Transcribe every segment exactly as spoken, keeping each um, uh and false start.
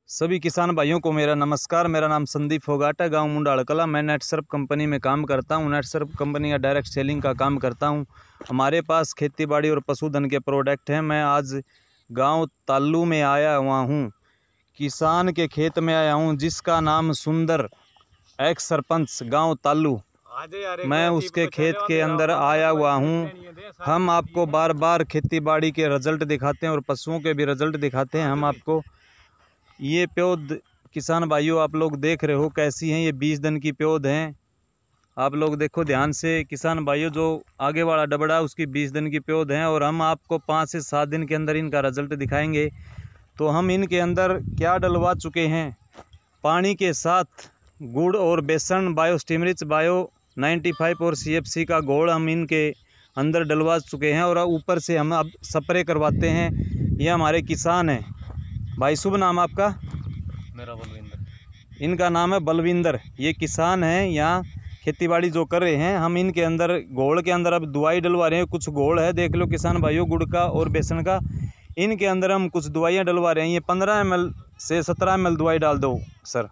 सभी किसान भाइयों को मेरा नमस्कार। मेरा नाम संदीप फोगाटा, गांव मुंडाल कला। मैं नेटसर्फ कंपनी में काम करता हूं। नेटसर्फ कंपनी का डायरेक्ट सेलिंग का काम करता हूं। हमारे पास खेतीबाड़ी और पशुधन के प्रोडक्ट हैं। मैं आज गांव ताल्लू में आया हुआ हूं, किसान के खेत में आया हूं जिसका नाम सुंदर, एक्स सरपंच गाँव ताल्लू। मैं उसके खेत के अंदर आया हुआ हूं। हम आपको बार बार खेतीबाड़ी के रिजल्ट दिखाते हैं और पशुओं के भी रिजल्ट दिखाते हैं। हम आपको ये प्योद किसान भाइयों आप लोग देख रहे हो कैसी हैं, ये बीस दिन की प्योद हैं। आप लोग देखो ध्यान से किसान भाइयों, जो आगे वाला डबड़ा उसकी बीस दिन की प्योद हैं और हम आपको पाँच से सात दिन के अंदर इनका रिजल्ट दिखाएंगे। तो हम इनके अंदर क्या डलवा चुके हैं, पानी के साथ गुड़ और बेसन, बायो स्टिमरिच, बायो पचानवे और सीएफसी का घोल हम इनके अंदर डलवा चुके हैं और ऊपर से हम अब स्प्रे करवाते हैं। ये हमारे किसान हैं भाई। शुभ नाम आपका? मेरा बलविंदर। इनका नाम है बलविंदर। ये किसान हैं, यहाँ खेतीबाड़ी जो कर रहे हैं। हम इनके अंदर घोल के अंदर अब दवाई डलवा रहे हैं। कुछ घोल है, देख लो किसान भाइयों, गुड़ का और बेसन का। इनके अंदर हम कुछ दवाइयाँ डलवा रहे हैं। ये पंद्रह एम एल से सत्रह एम एल दवाई डाल दो सर।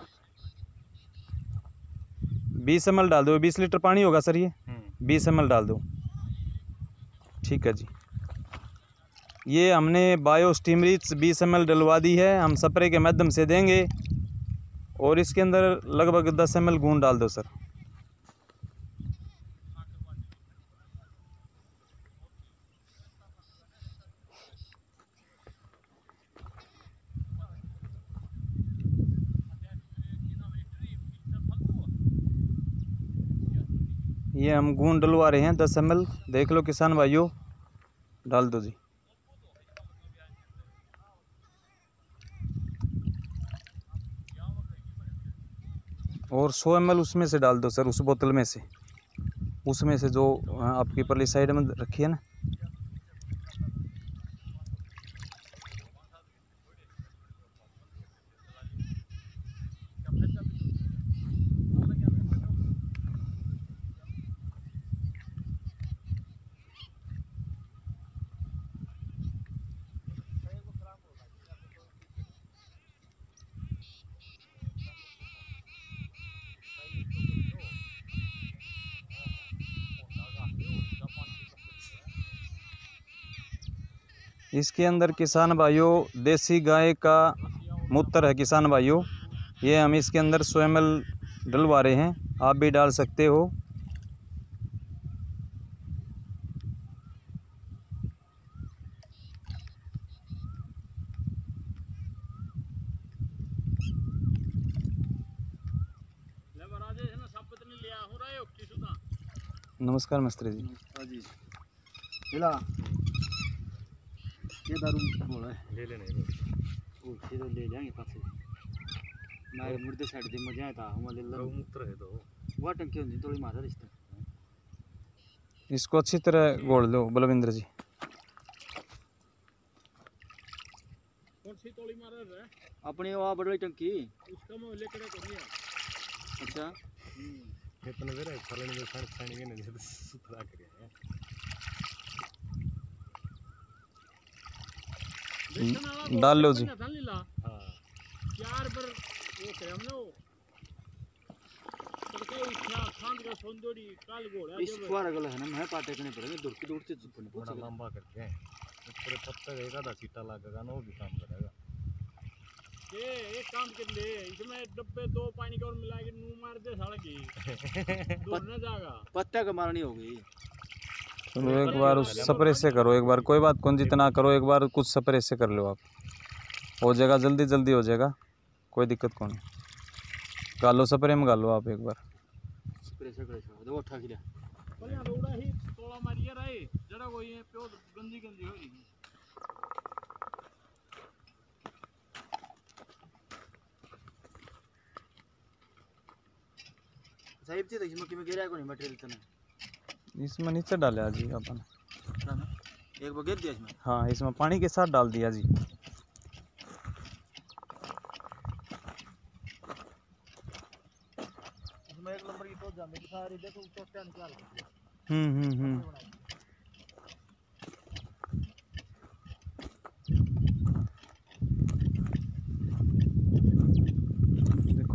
बीस एम एल डाल दो। बीस लीटर पानी होगा सर, ये बीस एम एल डाल दो। ठीक है जी। ये हमने बायो स्टिमरिच बीस एम एल डलवा दी है, हम स्प्रे के माध्यम से देंगे। और इसके अंदर लगभग दस एम एल गूंद डाल दो सर। ये हम गूंद डलवा रहे हैं दस एम एल। देख लो किसान भाइयों, डाल दो जी। और सौ एम एल उसमें से डाल दो सर, उस बोतल में से, उसमें से जो आपकी परली साइड में रखी है ना। इसके अंदर किसान भाइयों देसी गाय का मूत्र है किसान भाइयों। ये हम इसके अंदर सौ एम एल डलवा रहे हैं, आप भी डाल सकते हो। नमस्कार मिस्त्री जी। जी मिला ये दारू बोला है, ले लेने वो फिर ले जाएंगे पासे। मैं मुर्दे साइड दे मजा आता हम ले लो मूत्र है तो वो टंकी होती थोड़ी मारा रिश्ता। इसको अच्छी तरह घोल दो बलविंदर जी। कौन सी तोड़ी मार रहा है? अपनी वो बड़ी टंकी उसका मैं लेकर करिए। अच्छा कितने देर है फलन में सड़ सड़ के नहीं सुथरा करिए। डाल लो जी। चार पर वो करे हमने वो तड़का उठा खांड का सोंदोड़ी काल गोड़ इस बार अगला है ना मैं काटे करने पड़ेंगे दूर की दूर से चुपने बड़ा लंबा करके पूरे पत्ते रहेगा दा सीटा लगेगा ना, वो भी काम करेगा। ये एक काम कर ले, इसमें डब्बे दो पानी का और मिला के नू मार दे साला की दूर न जाएगा, पत्ता का मारनी होगी। चलो एक बार उस स्प्रे से करो, एक बार कोई बात कौन जितना करो, एक बार कुछ स्प्रे से कर लो आप, हो जाएगा जल्दी जल्दी हो जाएगा, कोई दिक्कत कौन है। गालो स्प्रे में गालो आप एक बार स्प्रे से करे दो उठा के ले बढ़िया रोड़ा ही तोड़ा मारिया रहे जरा कोई है प्योर गंदी गंदी हो रही। साहिब जी तो इसमें किमें गिरा है कोई मटेरियल तने इसमें नीचे डाले जी अपन एक बार गिर दिया इसमें। हाँ इसमें पानी के साथ डाल दिया जी। इसमें एक नंबर की तो जाने की सारी देखो चोटियां निकाल। हम्म हम्म हम्म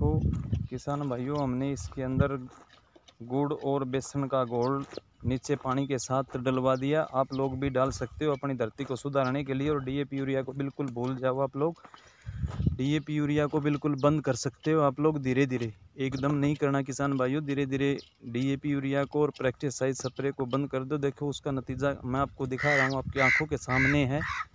देखो किसान भाइयों, हमने इसके अंदर गुड़ और बेसन का घोल नीचे पानी के साथ डलवा दिया। आप लोग भी डाल सकते हो अपनी धरती को सुधारने के लिए। और डीएपी यूरिया को बिल्कुल भूल जाओ आप लोग, डीएपी यूरिया को बिल्कुल बंद कर सकते हो आप लोग। धीरे धीरे, एकदम नहीं करना किसान भाइयों, धीरे धीरे डीएपी यूरिया को और पेस्टिसाइड स्प्रे को बंद कर दो। देखो उसका नतीजा मैं आपको दिखा रहा हूँ, आपकी आंखों के सामने है।